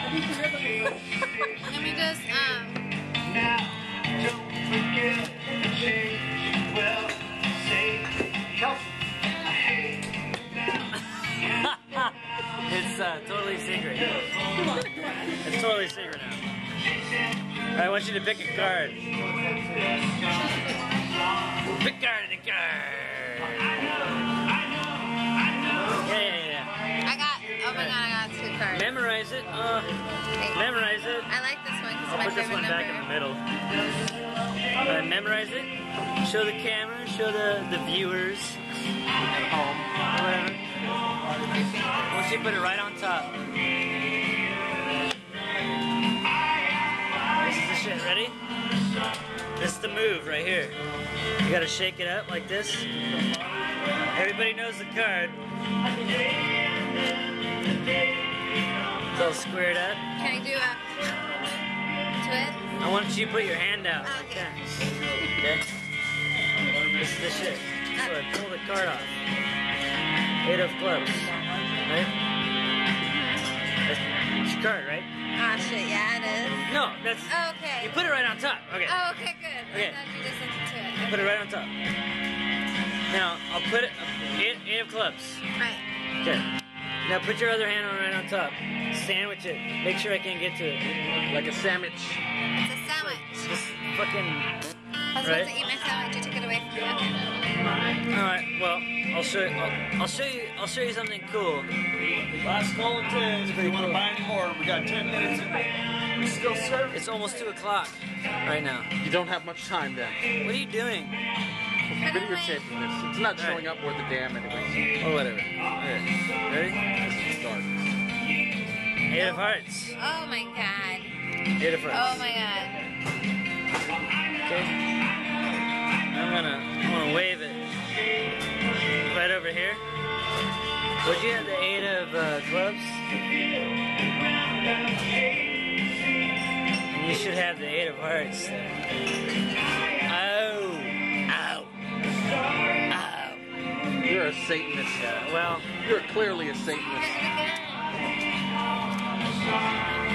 Let me just Now, don't forget to say, well, say, Kelsey, hey, now. It's totally secret. It's totally secret now. I want you to pick a card. Pick card in a card. Yeah. I got, oh my god, I got 2 cards. Memorize it. Memorize it. I like this one because it's my Put this favorite one back in the number. middle. Memorize it. Show the camera. Show the viewers at home. Whatever. Once you put it right on top. This is the shit. Ready? This is the move right here. You gotta shake it up like this. Everybody knows the card. It's all squared up. Can I do a twist? I want you to put your hand out. Okay. Okay? This is the shit. So I pull the card off. 8 of clubs. Right? That's your card, right? Oh shit, yeah, it is. No, that's... Oh, okay. You put it right on top. Okay. Oh, okay, good. Okay. I thought you just sent it to it. Put it right on top. Now, I'll put it... 8 of clubs. Right. Okay. Now put your other hand on right on top. Sandwich it. Make sure I can't get to it. Like a sandwich. It's a sandwich. Just fucking... I was about to eat my sandwich. You took it away from me. Alright, well, I'll show you something cool. Last call at 10. If you want to buy any more, we got 10 minutes. We still serve. It's almost 2 o'clock right now. You don't have much time then. What are you doing? Videotaping this. It's not showing up worth a damn anyways. Or whatever. Okay. Ready? It's dark. 8 of hearts. Oh my god. 8 of hearts. Oh my god. Okay. I'm gonna wave it right over here. Would you have the 8 of clubs? And you should have the 8 of hearts. Oh. Ow. Ow. You're a Satanist. Yeah, well, You're clearly a Satanist. Can I do it again?